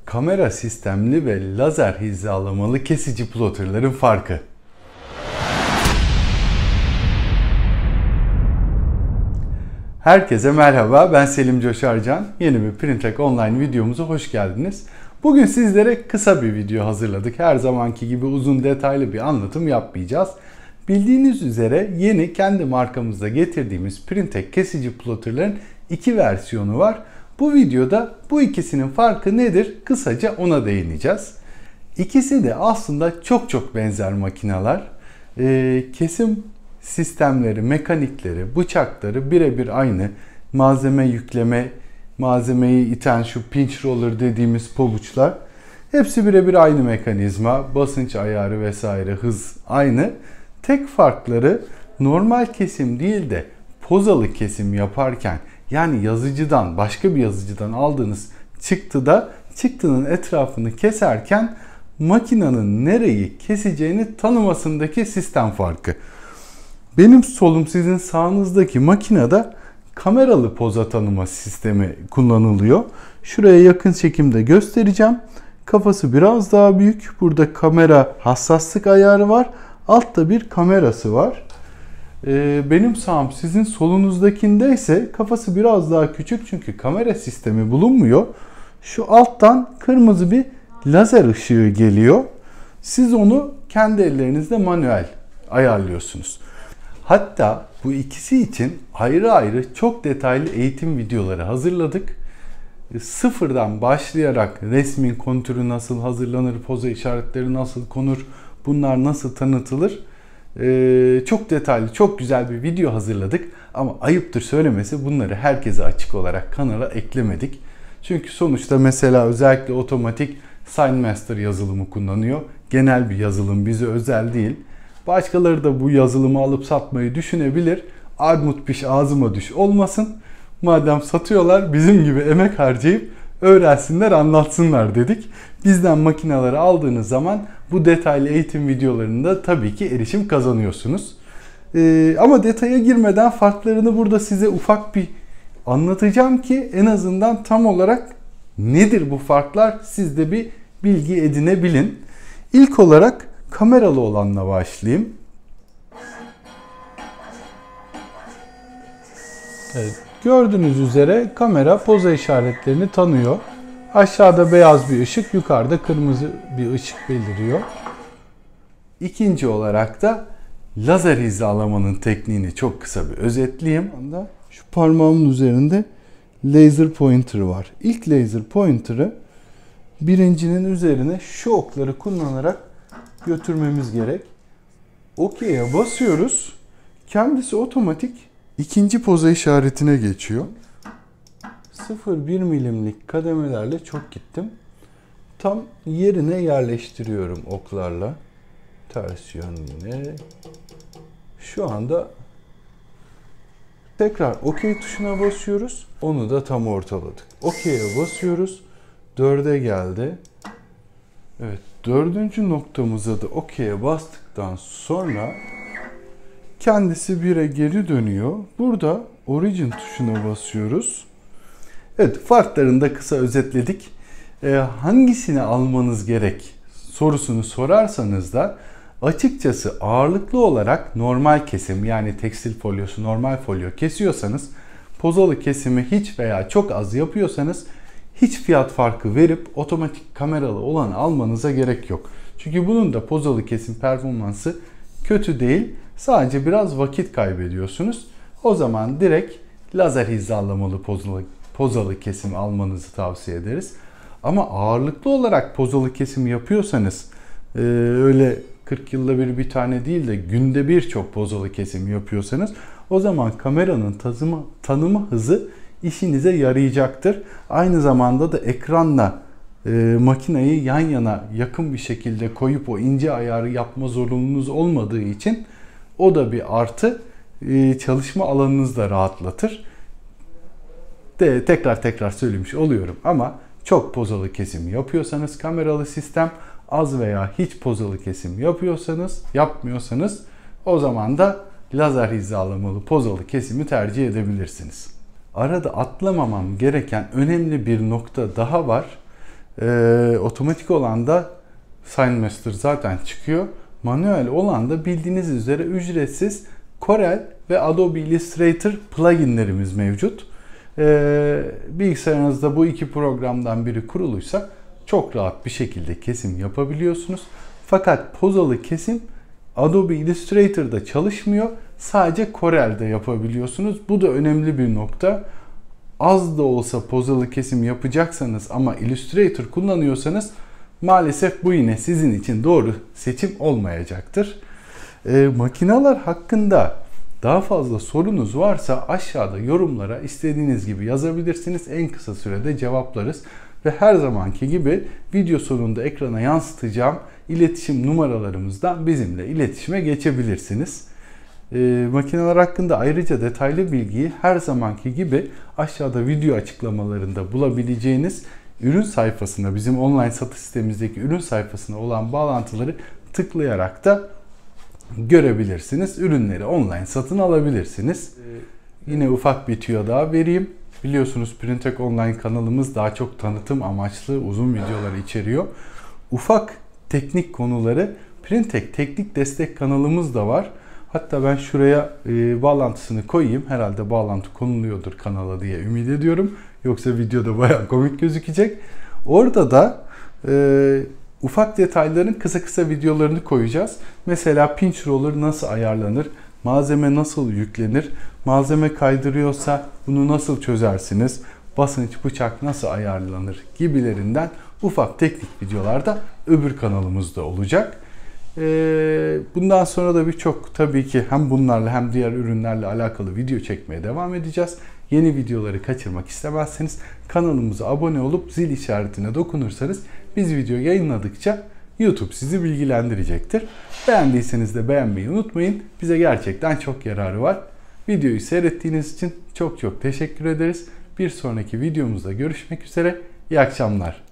Kamera sistemli ve lazer hizalamalı kesici plotterların farkı. Herkese merhaba, ben Selim Coşarcan. Yeni bir Printek Online videomuza hoş geldiniz. Bugün sizlere kısa bir video hazırladık. Her zamanki gibi uzun detaylı bir anlatım yapmayacağız. Bildiğiniz üzere yeni kendi markamızda getirdiğimiz Printek kesici plotterların iki versiyonu var. Bu videoda bu ikisinin farkı nedir? Kısaca ona değineceğiz. İkisi de aslında çok benzer makineler. Kesim sistemleri, mekanikleri, bıçakları birebir aynı. Malzeme yükleme, malzemeyi iten şu pinch roller dediğimiz pabuçlar. Hepsi birebir aynı mekanizma. Basınç ayarı vesaire, hız aynı. Tek farkları normal kesim değil de pozalı kesim yaparken, yani yazıcıdan, başka bir yazıcıdan aldığınız çıktının etrafını keserken makinenin nereyi keseceğini tanımasındaki sistem farkı. Benim solum, sizin sağınızdaki makinede kameralı poza tanıma sistemi kullanılıyor. Şuraya yakın çekimde göstereceğim. Kafası biraz daha büyük. Burada kamera hassaslık ayarı var. Altta bir kamerası var. Benim sağım, sizin solunuzdakinde ise kafası biraz daha küçük çünkü kamera sistemi bulunmuyor. Şu alttan kırmızı bir lazer ışığı geliyor. Siz onu kendi ellerinizle manuel ayarlıyorsunuz. Hatta bu ikisi için ayrı ayrı çok detaylı eğitim videoları hazırladık. Sıfırdan başlayarak resmin kontürü nasıl hazırlanır, poza işaretleri nasıl konur, bunlar nasıl tanıtılır? Çok detaylı, çok güzel bir video hazırladık. Ama ayıptır söylemesi, bunları herkese açık olarak kanala eklemedik. Çünkü sonuçta mesela özellikle otomatik SignMaster yazılımı kullanıyor. Genel bir yazılım, bize özel değil. Başkaları da bu yazılımı alıp satmayı düşünebilir. Armut piş ağzıma düş olmasın. Madem satıyorlar, bizim gibi emek harcayıp öğrensinler, anlatsınlar dedik. Bizden makineleri aldığınız zaman bu detaylı eğitim videolarında tabii ki erişim kazanıyorsunuz. Ama detaya girmeden farklarını burada size ufak bir anlatacağım ki en azından tam olarak nedir bu farklar, siz de bir bilgi edinebilin. İlk olarak kameralı olanla başlayayım. Evet, gördüğünüz üzere kamera poza işaretlerini tanıyor. Aşağıda beyaz bir ışık, yukarıda kırmızı bir ışık beliriyor. İkinci olarak da lazer hizalamanın tekniğini çok kısa bir özetleyeyim. Şu parmağımın üzerinde laser pointer var. İlk laser pointer'ı birincinin üzerine şu okları kullanarak götürmemiz gerek. OK'ye basıyoruz. Kendisi otomatik ikinci poza işaretine geçiyor. 0,1 milimlik kademelerle çok gittim. Tam yerine yerleştiriyorum oklarla. Ters yönüne. Şu anda tekrar OK tuşuna basıyoruz. Onu da tam ortaladık. OK'ye basıyoruz. 4'e geldi. Evet, dördüncü noktamıza da OK'ye bastıktan sonra kendisi 1'e geri dönüyor. Burada Origin tuşuna basıyoruz. Evet, farklarını da kısa özetledik. Hangisini almanız gerek sorusunu sorarsanız da açıkçası ağırlıklı olarak normal kesim, yani tekstil folyosu, normal folyo kesiyorsanız, pozalı kesimi hiç veya çok az yapıyorsanız hiç fiyat farkı verip otomatik kameralı olanı almanıza gerek yok. Çünkü bunun da pozalı kesim performansı kötü değil. Sadece biraz vakit kaybediyorsunuz. O zaman direkt lazer hizalamalı pozalı kesim almanızı tavsiye ederiz. Ama ağırlıklı olarak pozalı kesim yapıyorsanız, öyle 40 yılda bir tane değil de günde birçok pozalı kesim yapıyorsanız, o zaman kameranın tanıma hızı işinize yarayacaktır. Aynı zamanda da ekranla makineyi yan yana yakın bir şekilde koyup o ince ayarı yapma zorunluluğunuz olmadığı için o da bir artı, çalışma alanınızı da rahatlatır. Tekrar söylemiş oluyorum ama çok pozalı kesim yapıyorsanız kameralı sistem, az veya hiç pozalı kesim yapmıyorsanız o zaman da lazer hizalamalı pozalı kesimi tercih edebilirsiniz. Arada atlamamam gereken önemli bir nokta daha var. Otomatik olan da SignMaster zaten çıkıyor. Manuel olan da bildiğiniz üzere ücretsiz Corel ve Adobe Illustrator pluginlerimiz mevcut. Bilgisayarınızda bu iki programdan biri kuruluysa çok rahat bir şekilde kesim yapabiliyorsunuz. Fakat pozalı kesim Adobe Illustrator'da çalışmıyor. Sadece Corel'de yapabiliyorsunuz. Bu da önemli bir nokta. Az da olsa pozalı kesim yapacaksanız ama Illustrator kullanıyorsanız maalesef bu yine sizin için doğru seçim olmayacaktır. Makineler hakkında daha fazla sorunuz varsa aşağıda yorumlara istediğiniz gibi yazabilirsiniz. En kısa sürede cevaplarız. Ve her zamanki gibi video sonunda ekrana yansıtacağım iletişim numaralarımızdan bizimle iletişime geçebilirsiniz. Makineler hakkında ayrıca detaylı bilgiyi her zamanki gibi aşağıda video açıklamalarında bulabileceğiniz ürün sayfasına, bizim online satış sitemizdeki ürün sayfasına olan bağlantıları tıklayarak da görebilirsiniz. Ürünleri online satın alabilirsiniz. Yine ufak bir tüyo daha vereyim. Biliyorsunuz Printek Online kanalımız daha çok tanıtım amaçlı uzun videolar içeriyor. Ufak teknik konuları Printek Teknik Destek kanalımız da var. Hatta ben şuraya bağlantısını koyayım. Herhalde bağlantı konuluyordur kanala diye ümit ediyorum. Yoksa videoda bayağı komik gözükecek. Orada da ufak detayların kısa videolarını koyacağız. Mesela pinch roller nasıl ayarlanır? Malzeme nasıl yüklenir? Malzeme kaydırıyorsa bunu nasıl çözersiniz? Basınç, bıçak nasıl ayarlanır? Gibilerinden ufak teknik videolar da öbür kanalımızda olacak. Bundan sonra da birçok tabii ki hem bunlarla hem diğer ürünlerle alakalı video çekmeye devam edeceğiz. Yeni videoları kaçırmak istemezseniz kanalımıza abone olup zil işaretine dokunursanız biz video yayınladıkça YouTube sizi bilgilendirecektir. Beğendiyseniz de beğenmeyi unutmayın. Bize gerçekten çok yararı var. Videoyu seyrettiğiniz için çok teşekkür ederiz. Bir sonraki videomuzda görüşmek üzere. İyi akşamlar.